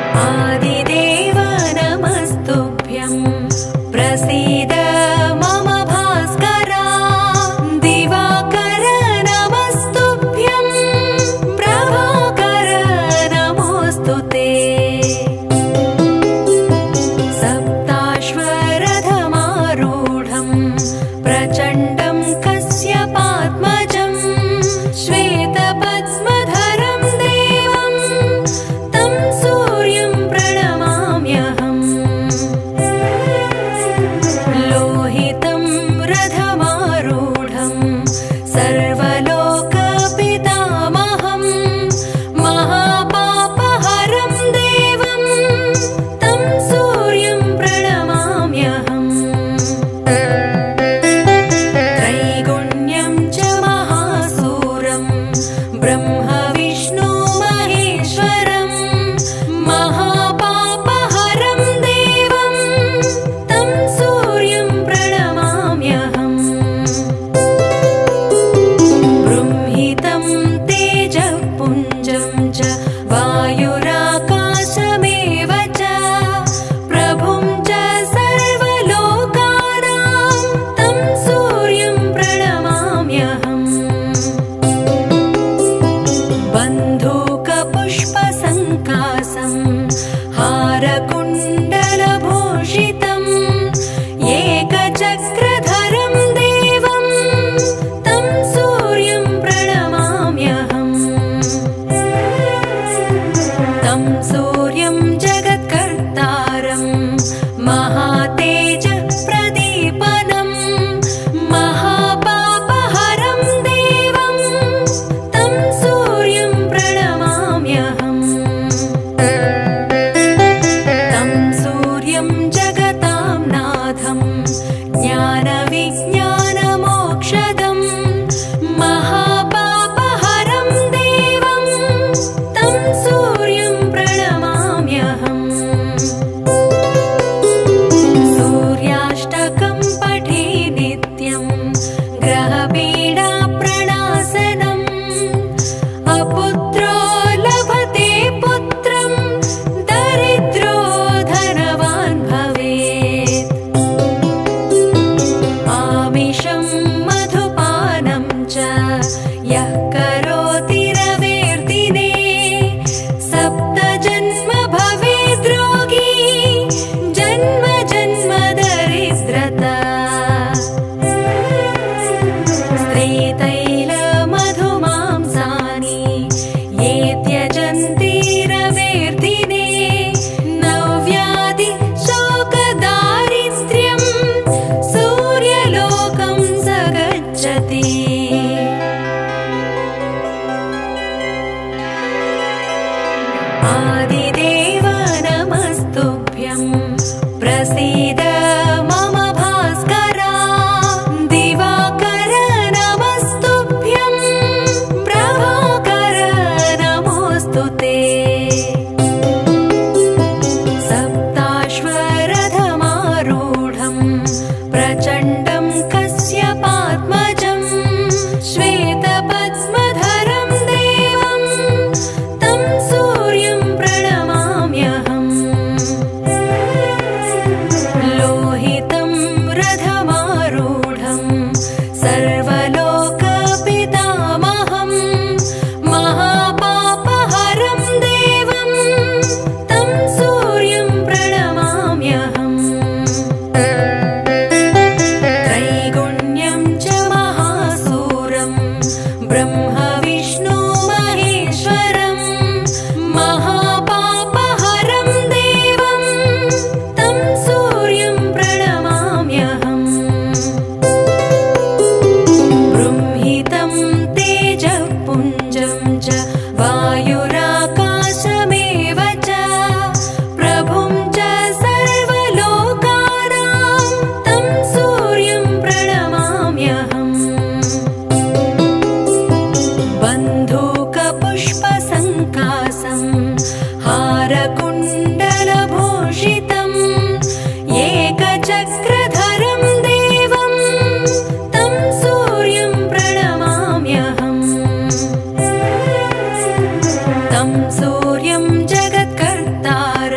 आदिदेव नमस्तुभ्यं प्रसीद मम भास्करा दिवाकर नमस्तुभ्यं प्रभाकर नमोऽस्तु ते सप्ताश्वरथमारूढं प्रचण्डं कस्यपात्मजं श्वेतपद्मधरं देवं तं सूर्यं प्रणमाम्यहम् लोहितं रथमारूढं सर्वलोकपितामहं महापापहरं देवं तं सूर्यं प्रणमाम्यहम् त्रैगुण्यं च महासूरं ब्रह्म विष्णु महेश्वरं महापापहरं देवं तं सूर्यं प्रणमाम्यहम् बृंहितं तेजःपुञ्जं च वायुराकाशमेव च प्रभुं च सर्वलोकानां तं सूर्यं प्रणमाम्यहम् बन्धूकपुष्पसङ्कासं हारकुण्डलभूषितं एकचक्रधरं देवं तं सूर्यं प्रणमाम्यहम् तं सूर्यं जगत्कर्तारं महातेजप्रदीपनं महापापहरं देवं तं सूर्यं प्रणमाम्यहम् तं सूर्यं जगतां नाथं ज्ञानविज्ञानमोक्षदं महापापहरं देवं तं सूर्यं प्रणमाम्यहम् सूर्याष्टकं पठे नित्यं ग्रहपीडाप्रणाशनम् अपुत्रो लभते पुत्रं दरिद्रो धनवान् भवेत् आमिषं मधुपानं च यः करोति रवेर्दिने सप्तजन्म भवेद् रोगी जन्म जन्म दरिद्रता स्त्रीतैलमधुमांसानि ये त्यजन्ति रवेर्दिने नव्याधि शोकदारिद्र्यं सूर्यलोकं स गच्छति आदिदेव नमस्तुभ्यं प्रसीद मम भास्करा दिवाकर नमस्तुभ्यं प्रभाकर नमोऽस्तु ते सप्ताश्वरथमारूढं प्रचण्डं कस्यपात्मजं श्वेतपद्मधरं देवं तं सूर्यं प्रणमाम्यहम् लोहितं रथमारूढं सर्वलोकपितामहं महापापहरं देवं तं सूर्यं प्रणमाम्यहम् त्रैगुण्यं च महासूरं ब्रह्म विष्णु महेश्वरं महापापहरं देवं तं सूर्यं प्रणमाम्यहम् बृंहितं तेजःपुञ्जं च वायुराकाशमेव च प्रभुं च सर्वलोकानां तं सूर्यं प्रणमाम्यहम् बन्धूकपुष्पसङ्कासं हारकुण्डलभूषितं एकचक्रधरं देवं तं सूर्यं प्रणमाम्यहम् तं सूर्यं जगत्कर्तारं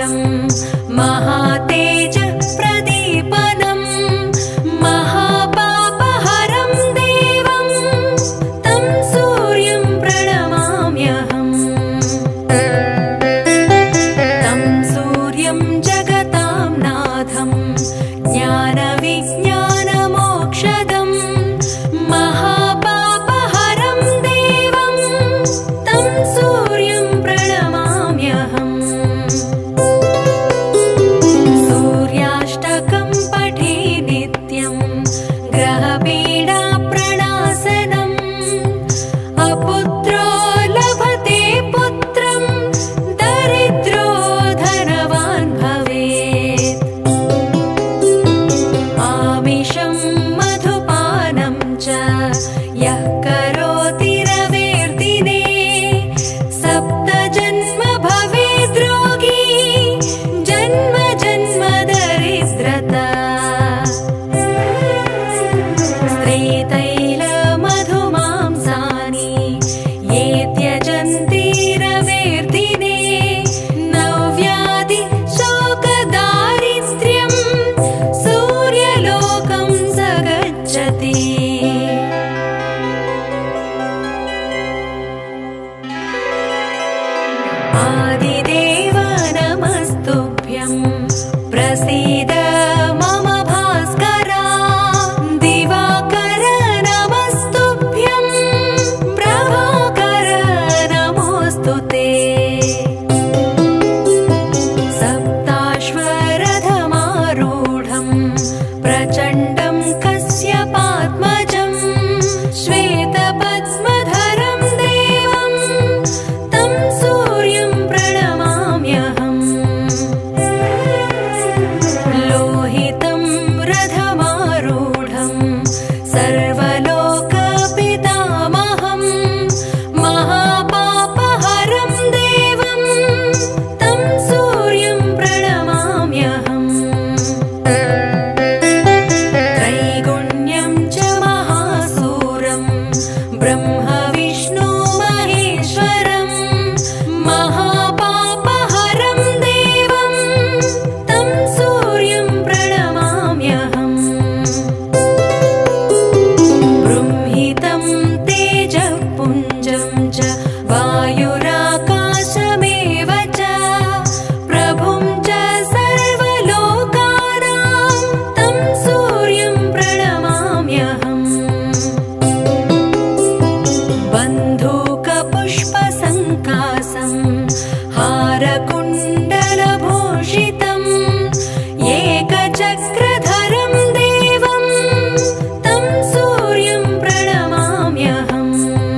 आदिदेव नमस्तुभ्यं प्रसीद मम भास्करा दिवाकर नमस्तुभ्यं प्रभाकर नमोऽस्तु ते सप्ताश्वरथमारूढं प्रचण्डं कश्यपात्मजं श्वेतपद्मधरं देवं तं सूर्यं प्रणमाम्यहम् लोहितं रथमारूढं सर्वलोकपितामहं महापापहरं देवं तं सूर्यं प्रणमाम्यहम् त्रैगुण्यं च महासूरं ब्रह्म विष्णु महेश्वरं महापापहरं देवं तं सूर्यं प्रणमाम्यहम् बृंहितं तेजःपुञ्जं च वायुराकाशमेव च प्रभुं च सर्वलोकानां तं सूर्यं प्रणमाम्यहम् बन्धूकपुष्पसङ्कासं हारकुण्डलभूषितम् एकचक्रधरं देवं तं सूर्यं प्रणमाम्यहम्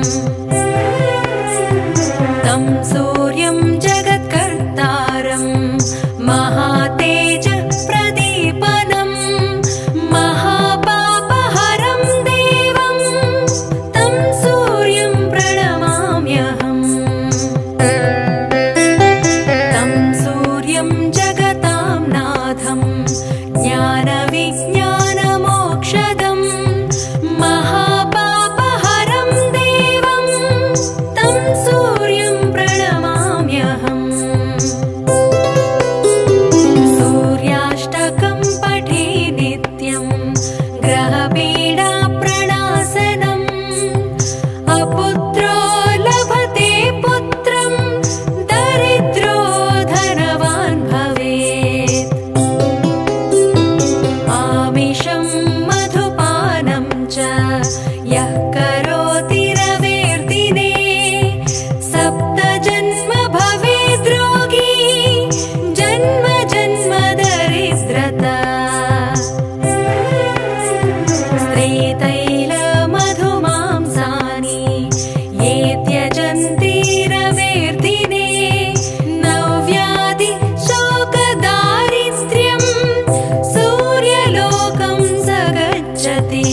तं सूर्यं जगत्कर्तारं महातेजप्रदीपनं महापापहरं देवं तं सूर्यं प्रणमाम्यहम् तं सूर्यं जगतां नाथं ज्ञानविज्ञानमोक्षदं महापापहरं देवं तं सूर्यं प्रणमाम्यहम् सूर्याष्टकं पठे नित्यं ग्रहपीडाप्रणाशनम् अपुत्रो लभते पुत्रं दरिद्रो धनवान् भवेत् आमिषं मधुपानं च यः करोति रवेर्दिने सप्तजन्म भवेद् रोगी जन्म जन्म दरिद्रता स्त्रीतैलमधुमांसानि ये त्यजन्ति रवेर्दिने नव्याधि शोकदारिद्र्यं सूर्यलोकं स गच्छति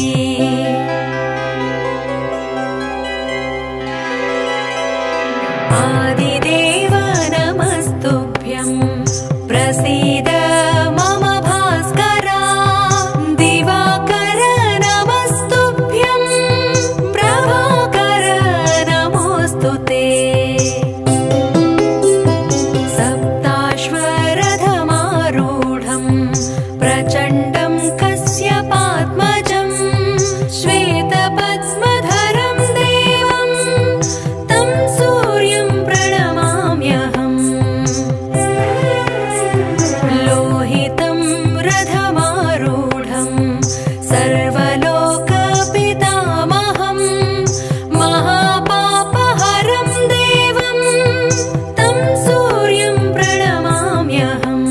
आदिदेव नमस्तुभ्यं प्रसीद मम भास्करा दिवाकर नमस्तुभ्यं प्रभाकर नमोऽस्तु ते सप्ताश्वरथमारूढं प्रचण्डं कश्यपात्मजं श्वेतपद्मधरं देवं तं सूर्यं प्रणमाम्यहम् लोहितं रथमारूढं सर्वलोकपितामहं महापापहरं देवं तं सूर्यं प्रणमाम्यहम्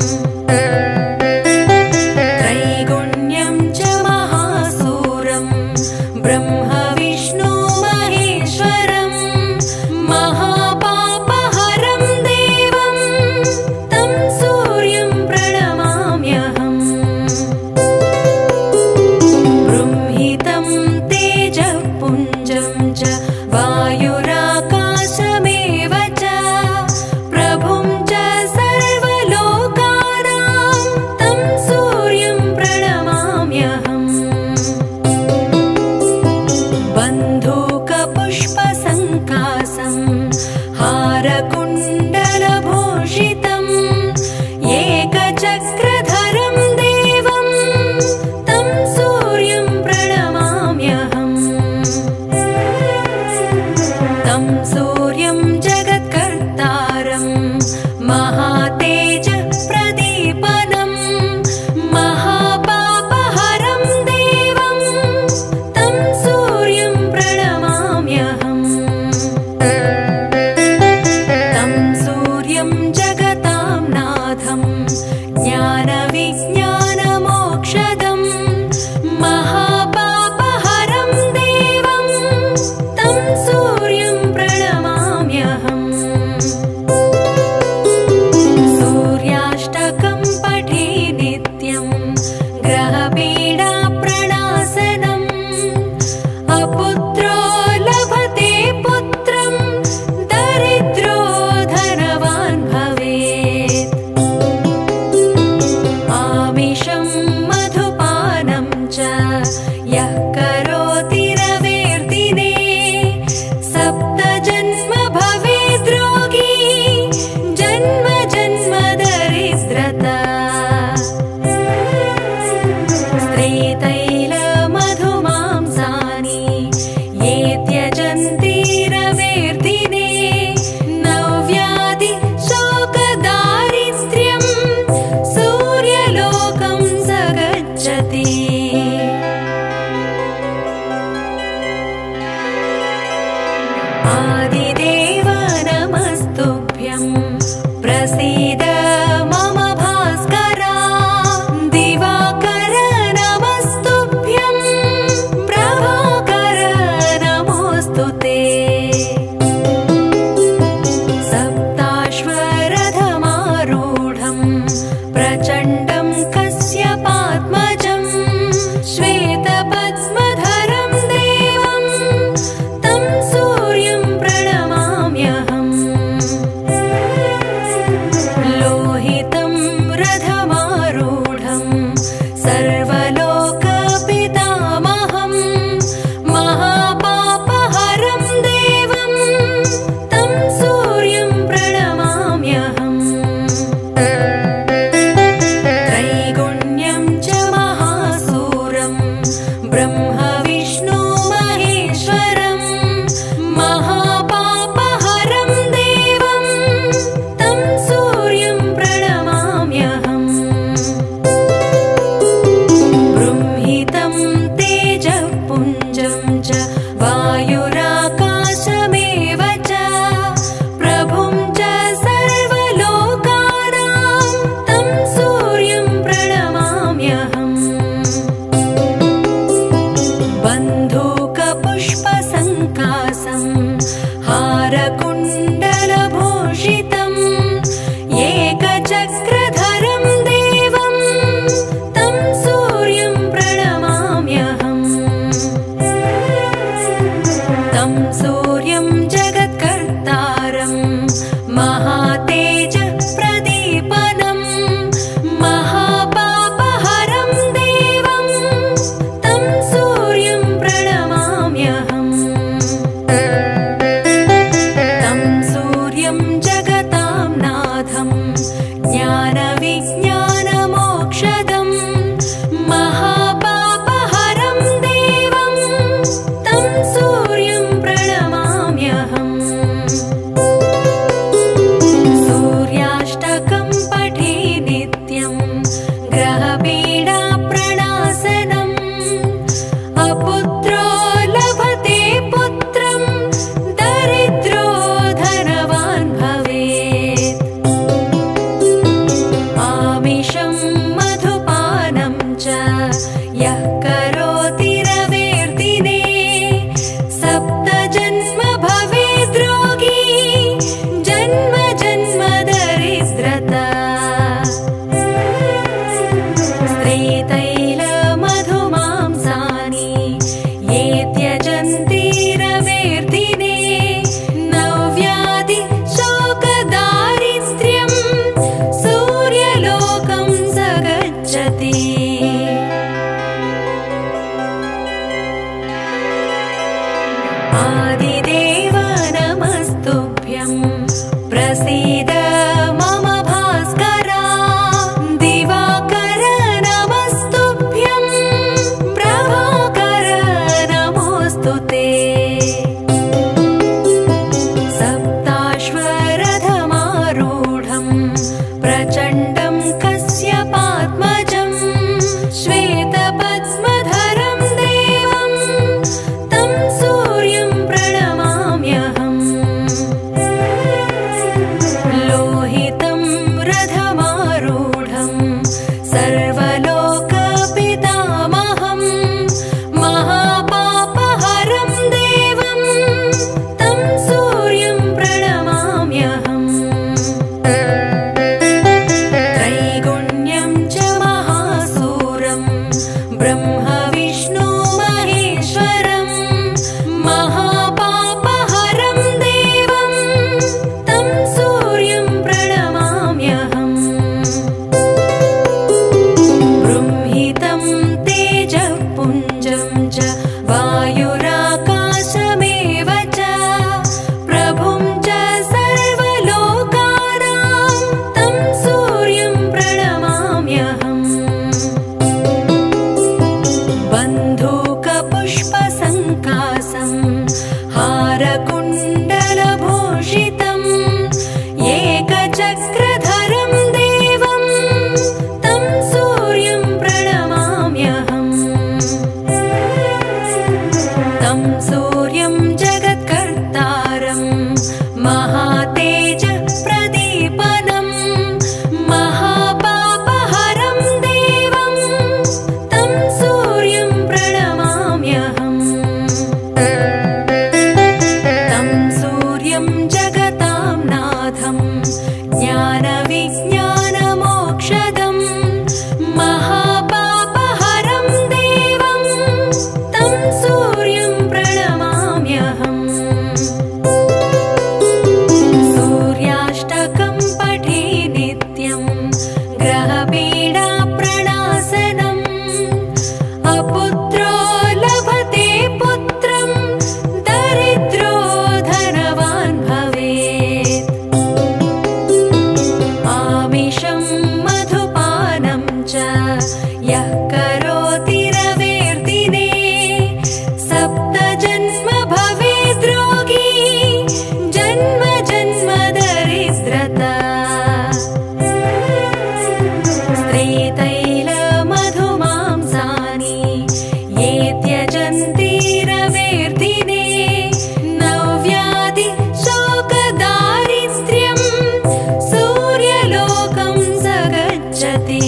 त्रैगुण्यं च महासूरं ब्रह्म विष्णु महेश्वरं महापापहरं देवं तं सूर्यं प्रणमाम्यहम् बृंहितं तेजःपुञ्जं च वायुराकाशमेव च प्रभुं च सर्वलोकानां तं सूर्यं प्रणमाम्यहम् बन्धूकपुष्पसङ्कासं हारकुण्डलभूषितं एकचक्रधरं देवं तं सूर्यं प्रणमाम्यहम् तं सूर्यं जगत्कर्तारं महातेज प्रदीपनं महापापहरं देवं तं सूर्यं प्रणमाम्यहम् तं सूर्यं जगतां नाथं ज्ञानविज्ञानमोक्षदं महापापहरं देवं तं सूर्यं प्रणमाम्यहम् सूर्याष्टकं पठे नित्यं ग्रहपीडाप्रणाशनम् अपुत्रो लभते पुत्रं दरिद्रो धनवान् भवेत् आमिषं मधुपानं च यः करोति रवेर्दिने सप्तजन्म भवेद् रोगी जन्म जन्म दरिद्रता स्त्रीतैलमधुमांसानि ये त्यजन्ति रवेर्दिने नव्याधि शोकदारिद्र्यं सूर्यलोकं स गच्छति आदिदेव नमस्तुभ्यं प्रसीद मम भास्करा दिवाकर नमस्तुभ्यं प्रभाकर नमोऽस्तु ते सप्ताश्वरथमारूढं प्रचण्डं कश्यपात्मजं श्वेतपद्मधरं देवं तं सूर्यं प्रणमाम्यहम् ज्ञानविज्ञानमोक्षदम् महापापहरं देवं तं सूर्यं प्रणमाम्यहम् सूर्याष्टकं पठे नित्यं ग्रहपीडाप्रणाशनम् अपुत्रो लभते पुत्रं दरिद्रो धनवान् भवेत् आमिषं मधुपानं च यः करोति रवेर्दिने सप्तजन्म भवेद् रोगी जन्म जन्म दरिद्रता स्त्रीतैलमधुमांसानि ये त्यजन्ति रवेर्दिने नव्याधि शोकदारिद्र्यं सूर्यलोकं स गच्छति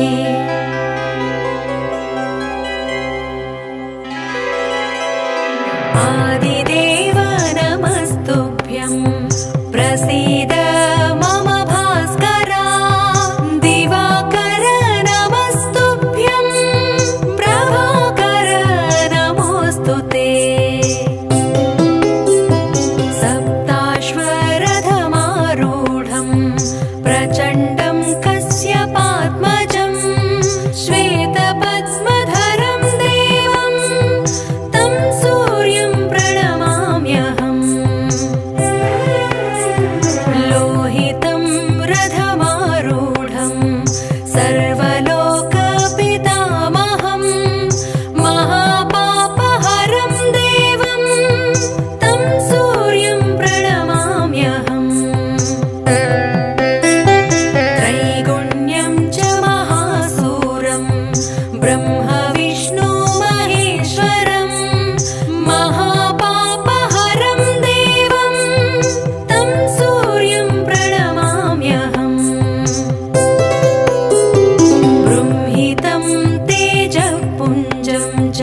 आदिदेव नमस्तुभ्यं प्रसीद मम भास्करा दिवाकर नमस्तुभ्यं प्रभाकर नमोऽस्तु ते सप्ताश्वरथमारूढं प्रचण्डं कश्यपात्मजं श्वेतपद्मधरं देवं तं सूर्यं प्रणमाम्यहम् लोहितं रथमारूढं सर्वलोकपितामहं महापापहरं देवं तं सूर्यं प्रणमाम्यहम् त्रैगुण्यं च महासूरं ब्रह्म विष्णु महेश्वरं महापापहरं देवं तं सूर्यं प्रणमाम्यहम् बृंहितं तेजःपुञ्जं च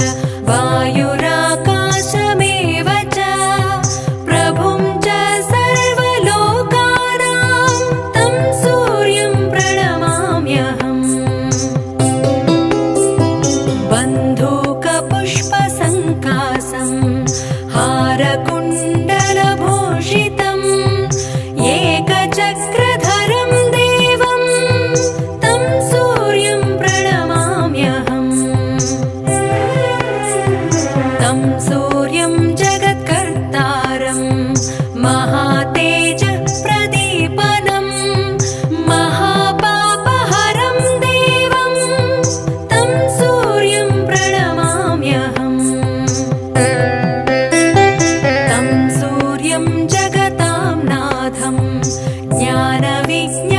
वायुराकाशमेव च प्रभुं च सर्वलोकानां तं सूर्यं प्रणमाम्यहम् बन्धूकपुष्पसङ्कासं हारकुण्डलभूषितम् एकचक्रधरं देवं तं सूर्यं प्रणमाम्यहम् तं सूर्यं जगत्कर्तारं महातेजप्रदीपनं महापापहरं देवं तं सूर्यं प्रणमाम्यहम् तं सूर्यं जगतां नाथं ज्ञानविज्ञानमोक्षदम्